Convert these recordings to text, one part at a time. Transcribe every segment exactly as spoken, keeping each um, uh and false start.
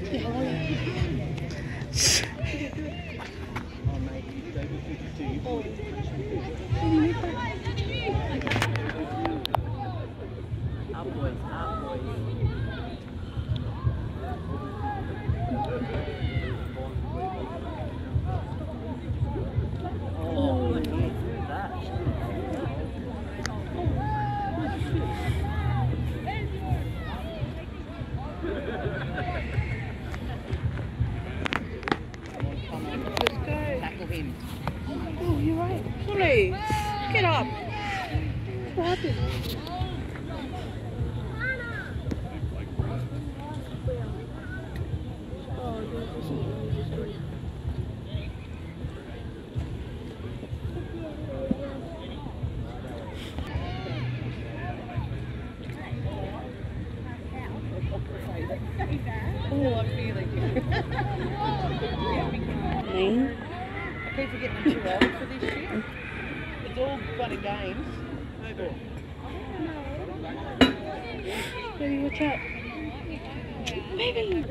Oh, you're right. Polly, get up. What happened? Oh, I'm feeling it. Me? I keep forgetting I'm too old for this shit. It's all fun and games. No ball. Baby, watch out. Baby!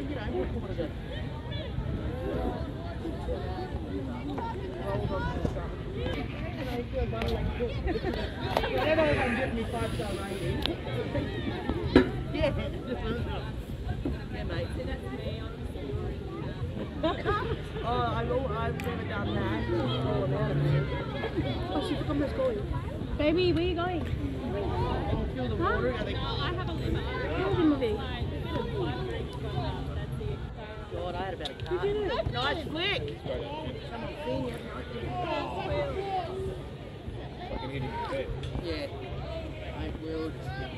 I don't know if I'm getting me five star rating. Yeah. Yeah, mate. Oh, I've, all, I've never done that. It's all about it. Oh, she's come, let's go. Baby, where are you going? I'll feel the water. I think. I have a limit. How's the movie? God, I had about a car. Nice flick. Someone seen you. Yeah. I will.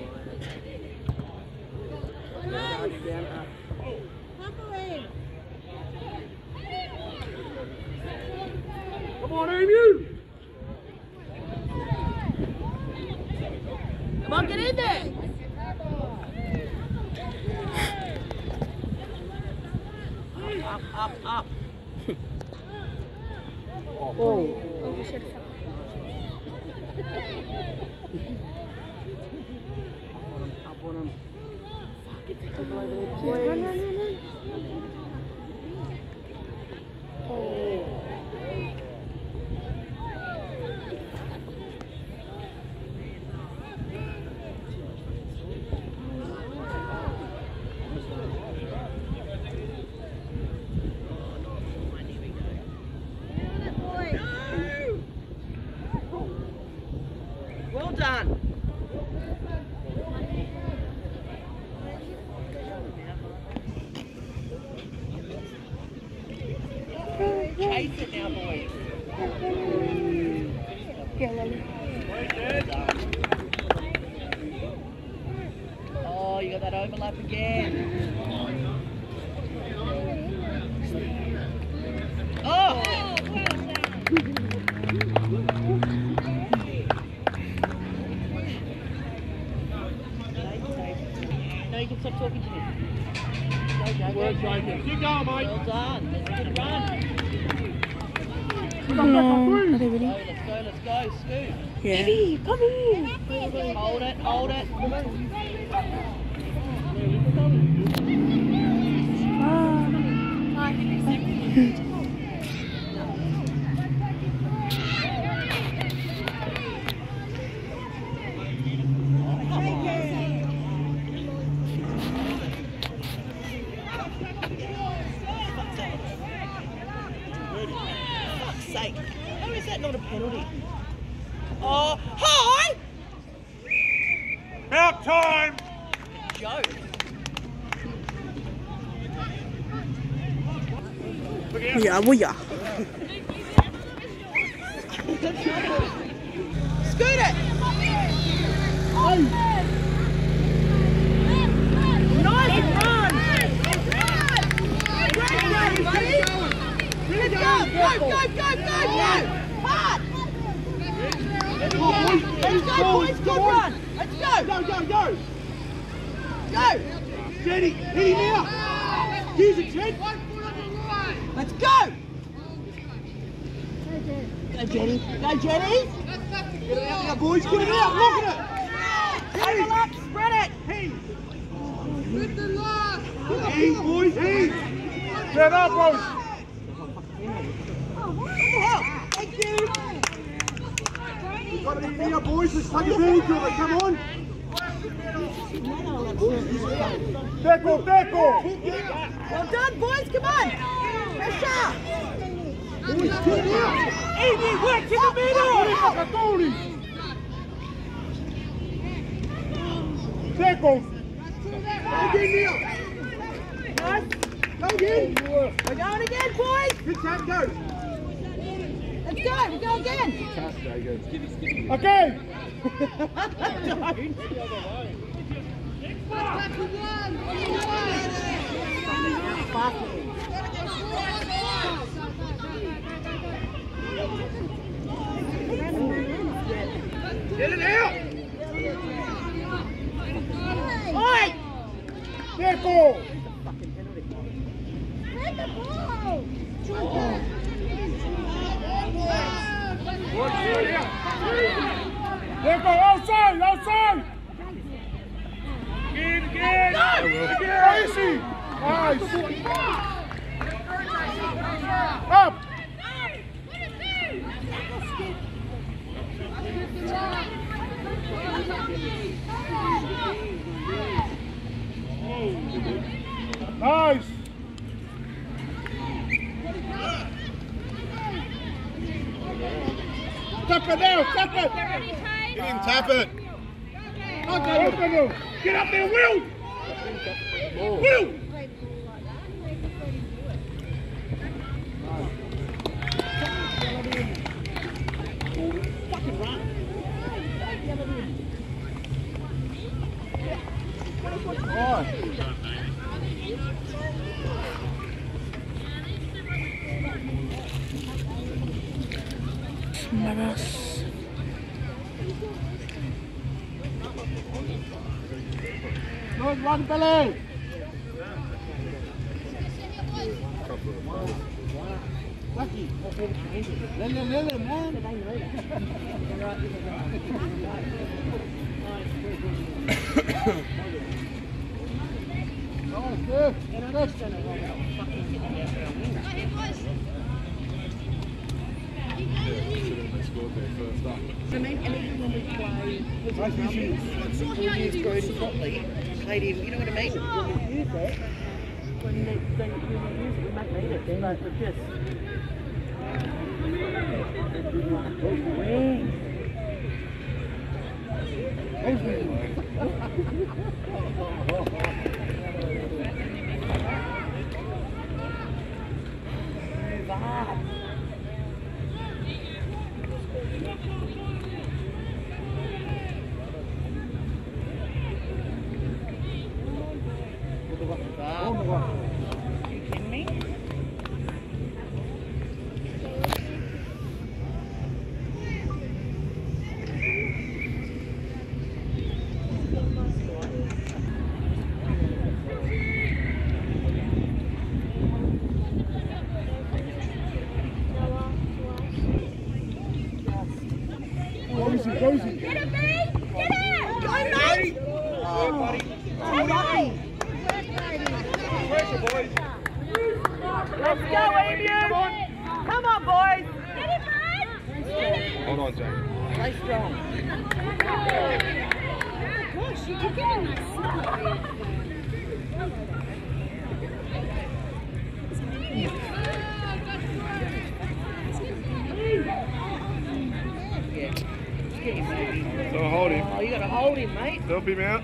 Come on, Emu! Come on, get in there! Up, up, up. Oh. Oh, we should have. Up on him. Fuck, it's a blow there, Run, please. run, run, run. Oh. Well done. Chase it now, boys. Yeah, Lily. Oh, you got that overlap again. Oh! No, you can stop talking to me. Go, go, go. Work, Jacob. Keep going, mate. Well done. That's a good run. No, not everybody. Go, let's go, let's go. Scoot. Yeah. Baby, come here. Hold it, hold it. Ah. Fuck's sake. How is that not a penalty? Oh, hi! About time! Joke. Yeah, well, yeah. Scoot it! Oh. Nice run! Great run, buddy! Let's go! Go, go, go, go, go! Hard! Let's go, boys! Good run! Let's go! Go, go, go! Go! Jenny, hit him out! Use it, Ted! Let's go! Go, Jenny! Go, Jenny! Get it out now, boys! Get it out! Look at it! Overlap, spread it! Hey! Hey, boys! Hey! Get up, boys! Thank you! We've got to be here, boys. Let's take advantage of it. Come on. Deco, Deco! Well done, boys. Come on. Pressure. Boys, get out! Easy work to the middle. Deco! Go again, Neil. Nice. Go again. We're going again, boys. Good tap, go. Let's go. We go again. Okay. Get it out. Oi! Deco! Deco, outside, outside! Again, again! Again, easy! Nice! Up! Nice! Tap it now, tap it! Get him, tap it! Okay, open him! Get up there, Will! Will! Fucking run! On! Maras. Good one, Billy! Lucky! Lily, Lily, man! Oh, good! I mean, and even when we play with the rubbish, we use Brody properly, played him, you know what I mean? When we use it, when they, they, when we use it, we might need it, but we just... Move on. Are you kidding me? Cozy, cozy! Get it, mate! Get it! Go, mate! Oh, buddy! Take it! Let's go, Emu! Come on, boys! Get it, mate! Get it! Hold on, Jack. Play strong. Gosh, you keep getting that stuff. Yeah. Just get him, baby. So hold him. Oh, you gotta hold him, mate. Help him out.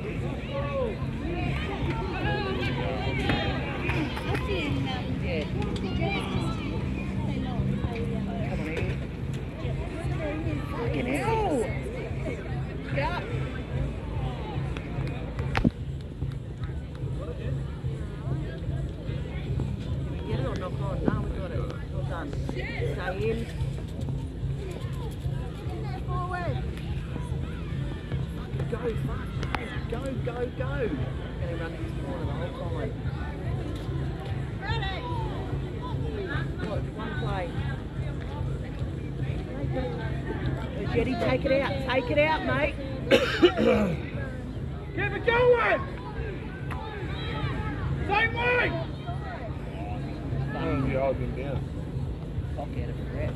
Yeah. Come on, Amy. Fucking hell. Get up. Get it or knock on? No, we got it. Well done. Stay in. Go, fast. Go, go, go. I'm going to run this corner the whole time. Look, one play. Jetty, take it out. Take it out, mate. Keep it going! Same way! you're holding him down. Cock out of breath.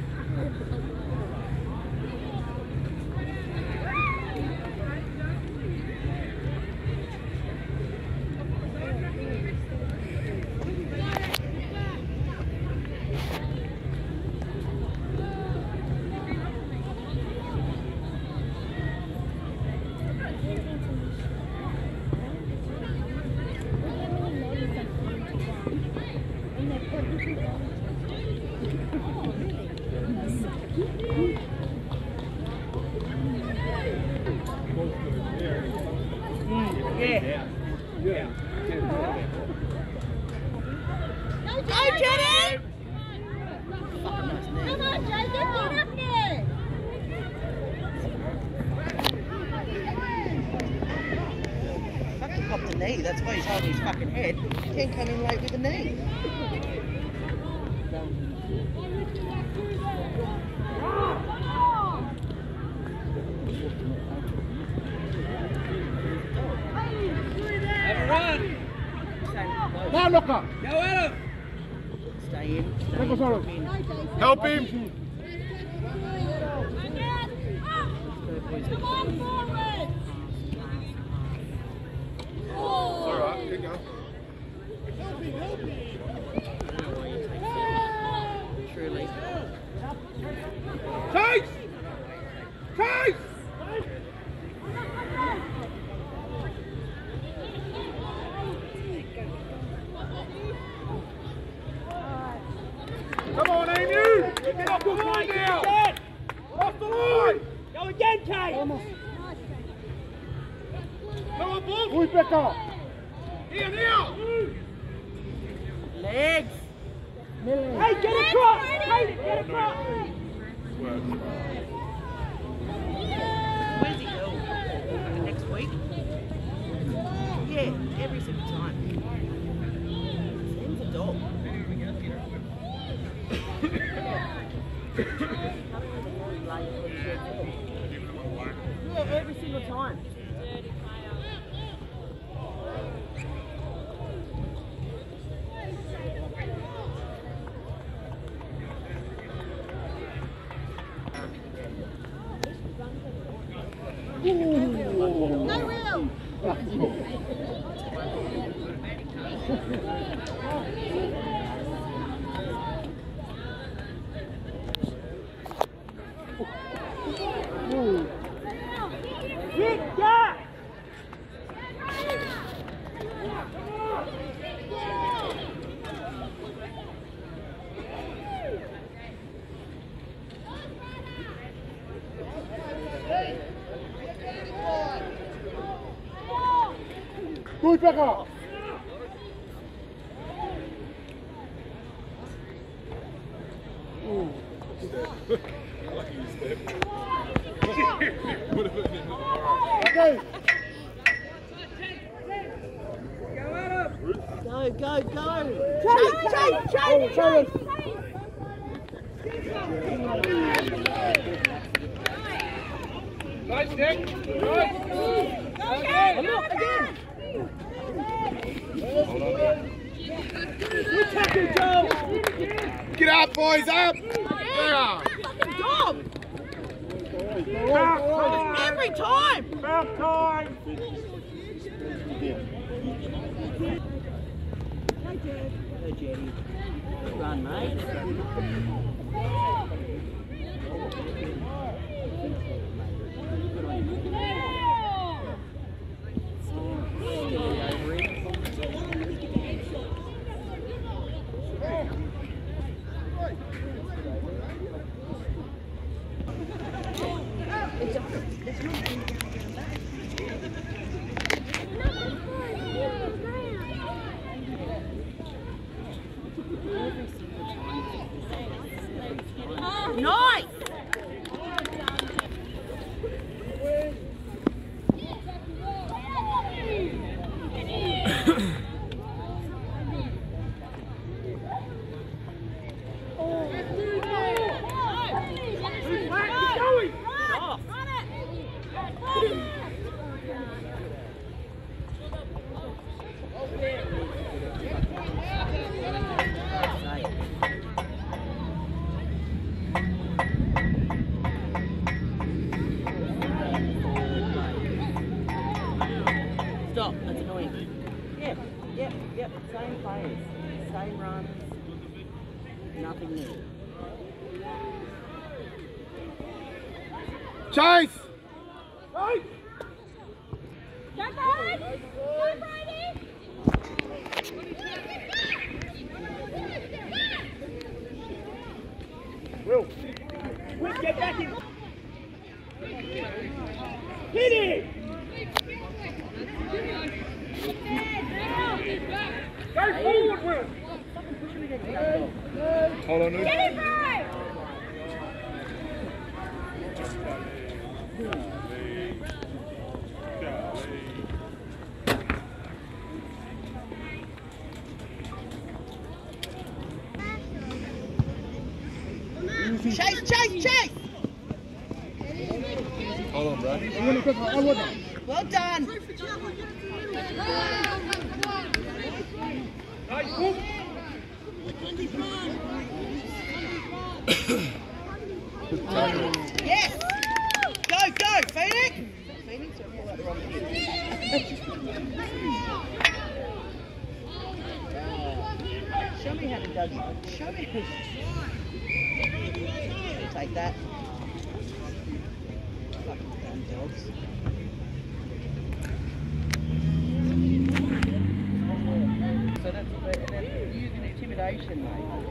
Yeah. Yeah. Go, Jenny! Come on, Jacob, get up there! Fucking popped a knee, that's why he's holding his fucking head. He can't come in late with a knee. Now, look up. Go at him! Stay in. Stay Take us in. on. In. Help him. Come on, forward! All right, keep going. Truly. Chase! Chase! Come on, Amy! Get off the line now! Off the line! Go again, Kate! Come on, Bob! Who's back up? Here, now! Legs! Hey, get across! Hey, get across! Where's he go? Next week? Yeah, every single time. Seems a dog. Yeah, every single time. No real! Hit that! Who's back up? Okay. Go, go, go! Chase, chase, chase, chase! Nice, Nick. Nice. Go again! Go again! Good tackle, Joe. Get up, boys, up. Yeah. Fucking dog! Every time! About time. Go, Jetty. Good run, mate. Good on you. Still over it. Nice! same runs, nothing new. Chase! Go, Brady! Go, Brady! Will. Will, get back in! Hit it! Go forward, Will! Hold on, Luke. Get it, bro! Chase, chase, chase! Hold on, bro. Well done. Yes! Go, go, Phoenix! Phoenix or pull out the wrong kid? Show me how to Dougie. Show me how to... Take that. Fucking damn dogs. So that's, and then using intimidation, mate.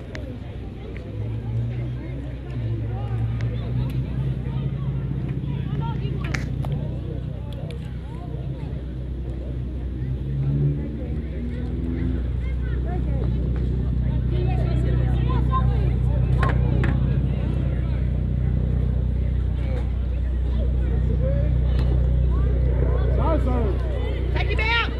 Take him out!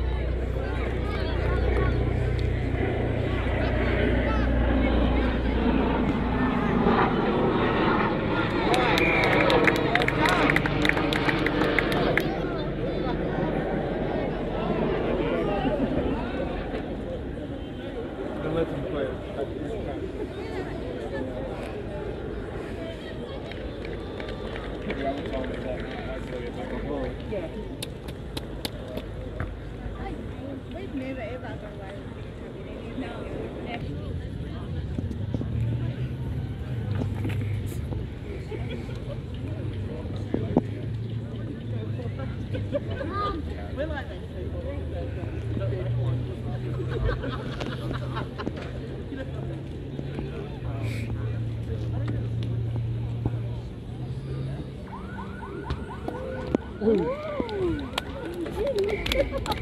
Don't let them play. Yeah. We've never ever done away with it. No, never. We're like these people. Ooh.